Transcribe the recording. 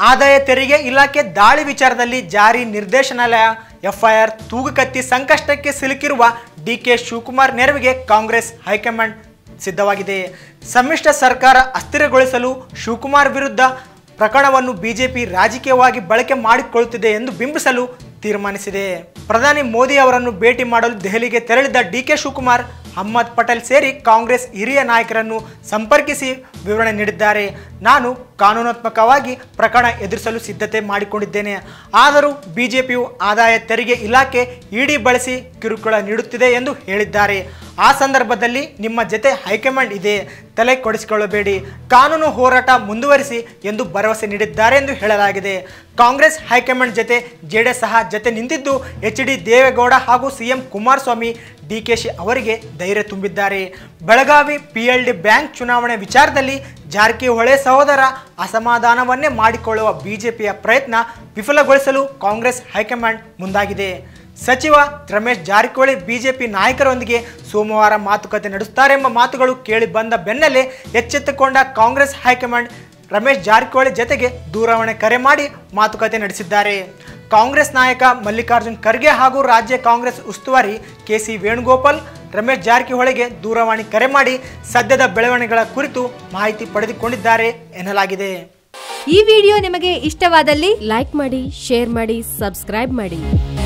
ಆದಾಯ ತೆರಿಗೆ ಇಲಾಖೆ ದಾಳಿ ವಿಚಾರದಲ್ಲಿ ಜಾರಿ ನಿರ್ದೇಶನಾಲಯ ಎಫ್ಐಆರ್ ತೂಗುಕತ್ತಿ ಸಂಕಷ್ಟಕ್ಕೆ ಸಿಲುಕಿರುವ ಡಿಕೆ ಶಿವಕುಮಾರ್ ನೆರವಿಗೆ ಕಾಂಗ್ರೆಸ್ ಹೈಕಮಾಂಡ್ ಸಿದ್ಧವಾಗಿದೆ. ಸಮ್ಮಿಶ್ರ ಸರ್ಕಾರ ಅಸ್ಥಿರಗೊಳಿಸಲು ಶಿವಕುಮಾರ್ ವಿರುದ್ಧ ಪ್ರಕರಣವನ್ನು ಬಿಜೆಪಿ ರಾಜಕೀಯವಾಗಿ ಬಳಕೆ ಮಾಡಿಕೊಳ್ಳುತ್ತಿದೆ ಎಂದು ಬಿಂಬಿಸಲು ತೀರ್ಮಾನಿಸಿದೆ. ಪ್ರಧಾನಿ ಮೋದಿ ಅವರನ್ನು ಭೇಟಿ ಮಾಡಲು ದೆಹಲಿಗೆ ತೆರಳಿದ್ದ ಡಿಕೆ ಶಿವಕುಮಾರ್ ಅಹ್ಮದ್ ಪಟೇಲ್ ಸೇರಿ ಕಾಂಗ್ರೆಸ್ ಹಿರಿಯ ನಾಯಕರನ್ನು ಸಂಪರ್ಕಿಸಿ ವಿವರಣೆ ನೀಡಿದ್ದಾರೆ. ನಾನು ಕಾನೂನಾತ್ಮಕವಾಗಿ ಪ್ರಕರಣ ಎದುರಿಸಲು ಸಿದ್ಧತೆ ಮಾಡಿಕೊಂಡಿದ್ದೇನೆ. ಆದರೂ ಬಿಜೆಪಿಯು ಆದಾಯ ತೆರಿಗೆ ಇಲಾಖೆ ಇಡಿ ಬಳಸಿ ಕಿರುಕುಳ ನೀಡುತ್ತಿದೆ ಎಂದು ಹೇಳಿದ್ದಾರೆ. ಆ ಸಂದರ್ಭದಲ್ಲಿ ನಿಮ್ಮ ಜೊತೆ ಹೈಕಮಾಂಡ್ ಇದೆ, ತಲೆ ಕೊಡಿಸಿಕೊಳ್ಳಬೇಡಿ, ಕಾನೂನು ಹೋರಾಟ ಮುಂದುವರಿಸಿ ಎಂದು ಭರವಸೆ ನೀಡಿದ್ದಾರೆ ಎಂದು ಹೇಳಲಾಗಿದೆ. ಕಾಂಗ್ರೆಸ್ ಹೈಕಮಾಂಡ್ ಜೊತೆ ಜೆಡಿಎಸ್ ಸಹ ಜೊತೆ ನಿಂತಿದ್ದು ಎಚ್.ಡಿ. ದೇವೇಗೌಡ ಹಾಗೂ ಸಿಎಂ ಕುಮಾರಸ್ವಾಮಿ ಡಿಕೆಶಿ ಅವರಿಗೆ ಧೈರ್ಯ ತುಂಬಿದ್ದಾರೆ. ಬೆಳಗಾವಿ PLD ಬ್ಯಾಂಕ್ ಚುನಾವಣೆ ವಿಚಾರದಲ್ಲಿ ಜಾರಕಿಹೊಳಿ ಸಹೋದರ ಅಸಮಾಧಾನವನ್ನೇ ಮಾಡಿಕೊಳ್ಳುವ ಬಿಜೆಪಿಯ ಪ್ರಯತ್ನ ವಿಫಲಗೊಳಿಸಲು ಕಾಂಗ್ರೆಸ್ ಹೈಕಮಾಂಡ್ ಮುಂದಾಗಿದೆ. ಸಚಿವ ರಮೇಶ್ ಜಾರಕಿಹೊಳಿ ಬಿಜೆಪಿ ನಾಯಕರೊಂದಿಗೆ ಸೋಮವಾರ ಮಾತುಕತೆ ನಡೆಸುತ್ತಾರೆಂಬ ಮಾತುಗಳು ಕೇಳಿ ಬಂದ ಬೆನ್ನಲ್ಲೇ ಎಚ್ಚೆತ್ತುಕೊಂಡ ಕಾಂಗ್ರೆಸ್ ಹೈಕಮಾಂಡ್ ರಮೇಶ್ ಜಾರಕಿಹೊಳಿ ಜತೆಗೆ ದೂರವಾಣಿ ಕರೆ ಮಾಡಿ ಮಾತುಕತೆ ನಡೆಸಿದ್ದಾರೆ. ಕಾಂಗ್ರೆಸ್ ನಾಯಕ ಮಲ್ಲಿಕಾರ್ಜುನ್ ಖರ್ಗೆ ಹಾಗೂ ರಾಜ್ಯ ಕಾಂಗ್ರೆಸ್ ಉಸ್ತುವಾರಿ KC ವೇಣುಗೋಪಾಲ್ ರಮೇಶ್ ಜಾರಕಿಹೊಳಿಗೆ ದೂರವಾಣಿ ಕರೆ ಮಾಡಿ ಸದ್ಯದ ಬೆಳವಣಿಗೆಗಳ ಕುರಿತು ಮಾಹಿತಿ ಪಡೆದುಕೊಂಡಿದ್ದಾರೆ ಎನ್ನಲಾಗಿದೆ. ಈ ವಿಡಿಯೋ ನಿಮಗೆ ಇಷ್ಟವಾದಲ್ಲಿ ಲೈಕ್ ಮಾಡಿ, ಶೇರ್ ಮಾಡಿ, ಸಬ್ಸ್ಕ್ರೈಬ್ ಮಾಡಿ.